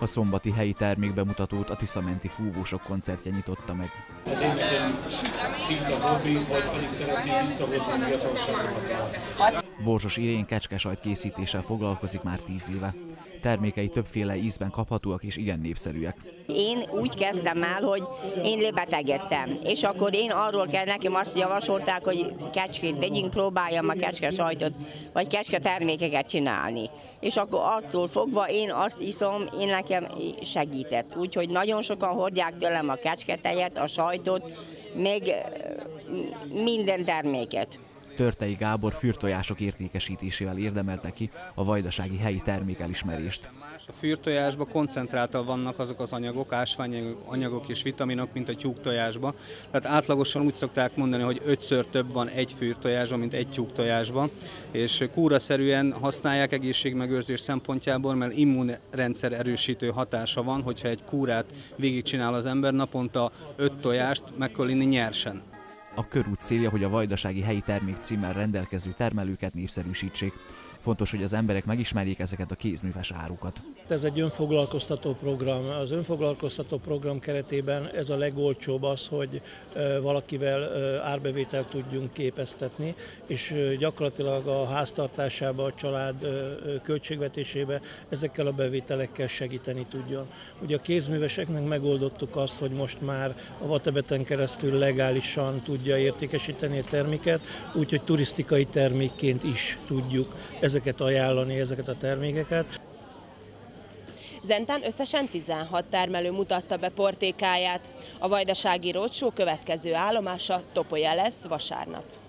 A szombati helyi termékbemutatót a Tiszamenti Fúvósok koncertje nyitotta meg. Az én nekem Finta Bobby, vagy pedig szeretném visszahozni a fiatalságomat. Borzsos Irén kecskesajt készítéssel foglalkozik már 10 éve. Termékei többféle ízben kaphatóak és igen népszerűek. Én úgy kezdtem el, hogy én lebetegedtem, és akkor én arról kell, nekem azt javasolták, hogy kecskét vegyünk, próbáljam a kecskesajtot, vagy kecske termékeket csinálni. És akkor attól fogva én azt iszom, én nekem segített. Úgyhogy nagyon sokan hordják tőlem a kecsketejet, a sajtot, még minden terméket. Törtei Gábor fürtojások értékesítésével érdemelte ki a vajdasági helyi termékelismerést. A fürtojásban koncentráltan vannak azok az anyagok, ásványanyagok és vitaminok, mint a tyúktojásban. Tehát átlagosan úgy szokták mondani, hogy 5-ször több van egy fürtojásban, mint egy tyúktojásban. És kúraszerűen használják egészségmegőrzés szempontjából, mert immunrendszer erősítő hatása van, hogyha egy kúrát végigcsinál az ember, naponta 5 tojást meg kell inni nyersen. A körút célja, hogy a vajdasági helyi termék címmel rendelkező termelőket népszerűsítsék. Fontos, hogy az emberek megismerjék ezeket a kézműves árukat. Ez egy önfoglalkoztató program. Az önfoglalkoztató program keretében ez a legolcsóbb az, hogy valakivel árbevételt tudjunk képeztetni, és gyakorlatilag a háztartásába, a család költségvetésébe ezekkel a bevételekkel segíteni tudjon. Ugye a kézműveseknek megoldottuk azt, hogy most már a Vatebeten keresztül legálisan tudja értékesíteni a terméket, úgyhogy turisztikai termékként is tudjuk ezeket ajánlani, ezeket a termékeket. Zentán összesen 16 termelő mutatta be portékáját. A vajdasági roadshow következő állomása Topolya lesz vasárnap.